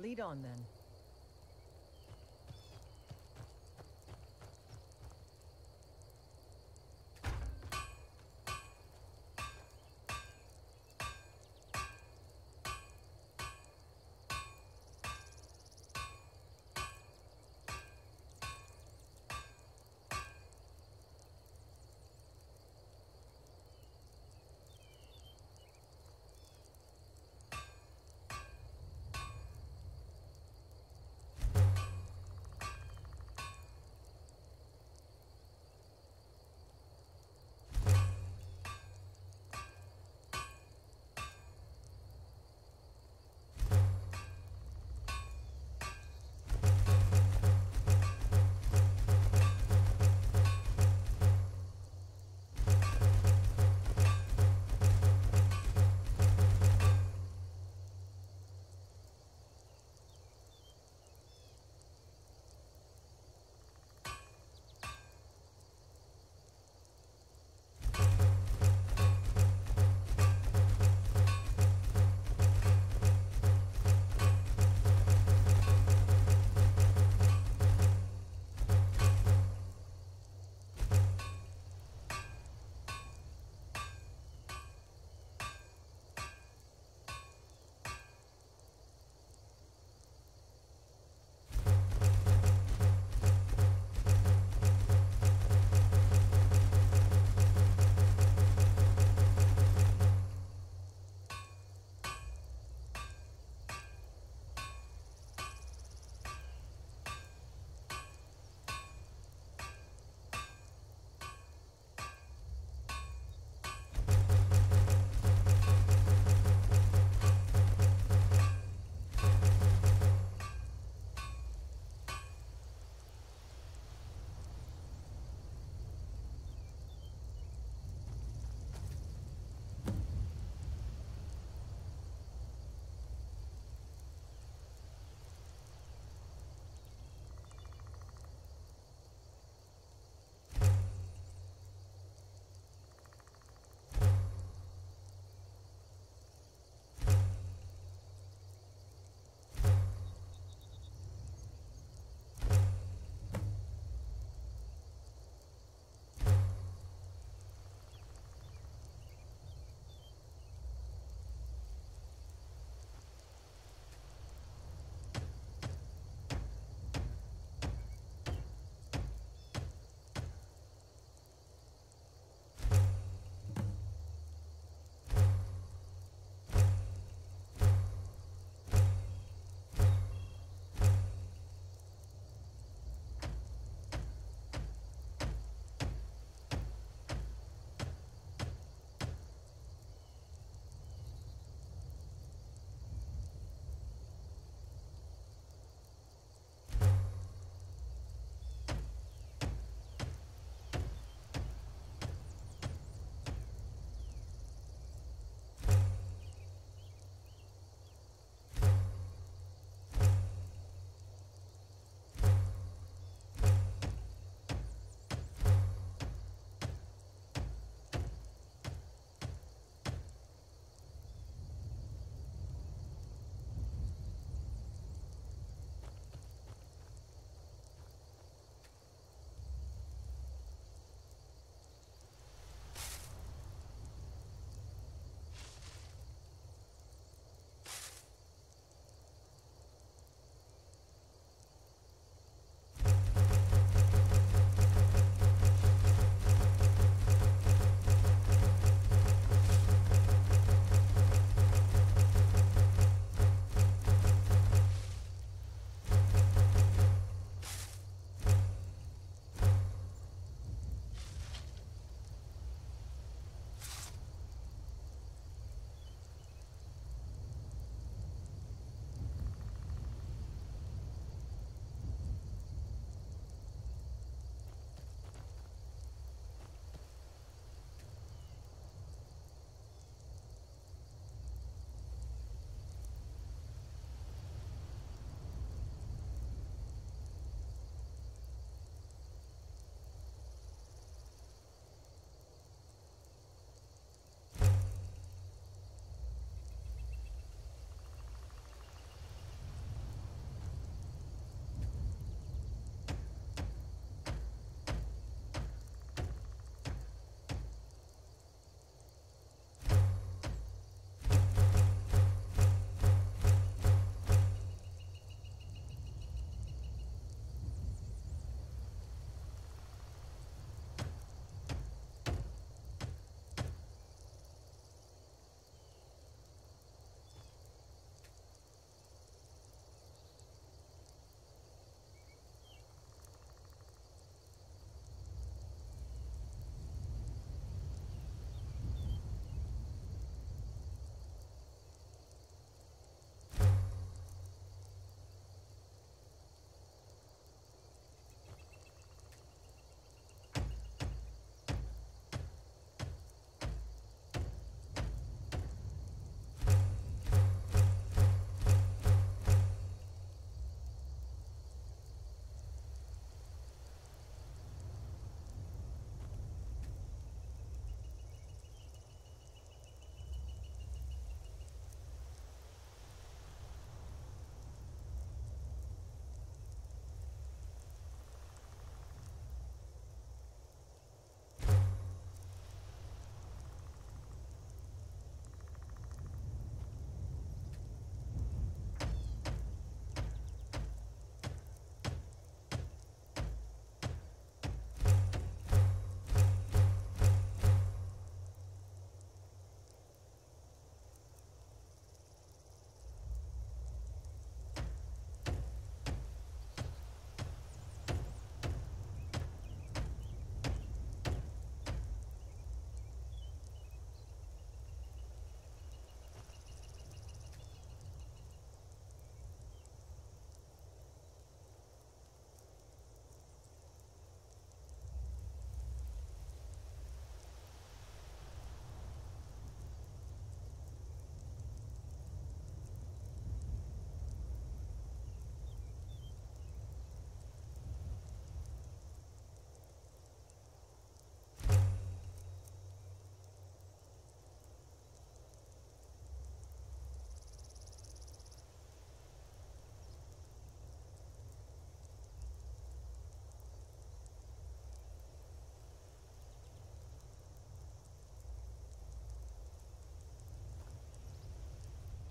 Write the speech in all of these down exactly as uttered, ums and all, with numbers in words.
Lead on then.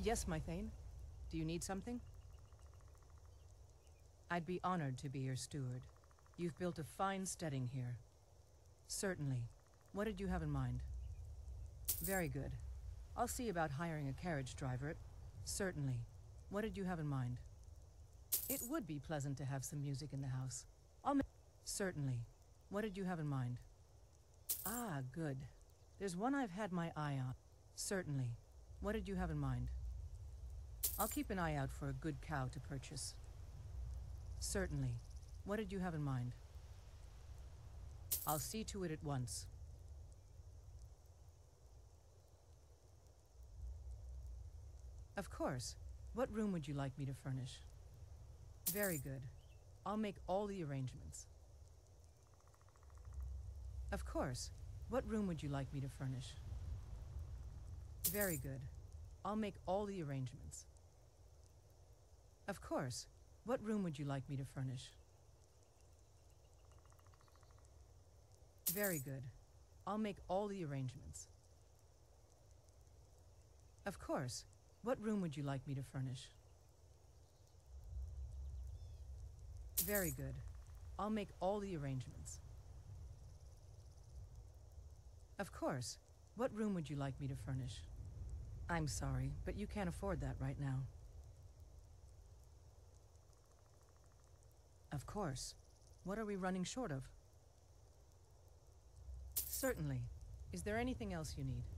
Yes, my Thane. Do you need something? I'd be honored to be your steward. You've built a fine steading here. Certainly. What did you have in mind? Very good. I'll see about hiring a carriage driver. Certainly. What did you have in mind? It would be pleasant to have some music in the house. I'll make... Certainly. What did you have in mind? Ah, good. There's one I've had my eye on. Certainly. What did you have in mind? I'll keep an eye out for a good cow to purchase. Certainly. What did you have in mind? I'll see to it at once. Of course. What room would you like me to furnish? Very good. I'll make all the arrangements. Of course. What room would you like me to furnish? Very good. I'll make all the arrangements. Of course. What room would you like me to furnish? Very good. I'll make all the arrangements. Of course. What room would you like me to furnish? Very good. I'll make all the arrangements. Of course. What room would you like me to furnish? I'm sorry, but you can't afford that right now. Of course. What are we running short of? Certainly. Is there anything else you need?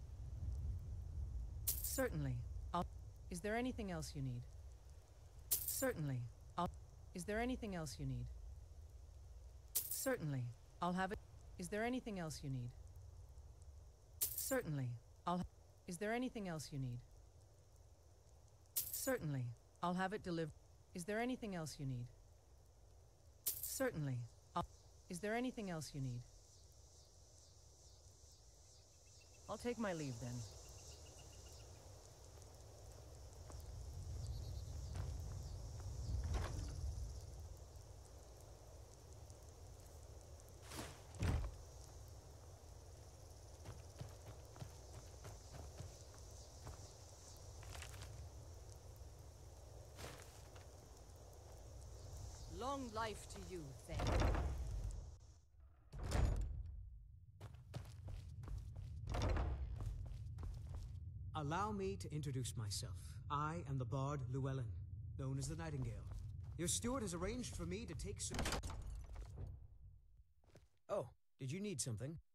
Certainly. I'll... Is there anything else you need? Certainly. I'll... Is there anything else you need? Certainly. I'll have it... Is there anything else you need? Certainly. I'll... Is there anything else you need? Certainly. I'll have it delivered. Is there anything else you need? Certainly. I'll... Is there anything else you need? I'll take my leave then. Long life to you, Thane. Allow me to introduce myself. I am the Bard Llewellyn, known as the Nightingale. Your steward has arranged for me to take some... Oh, did you need something?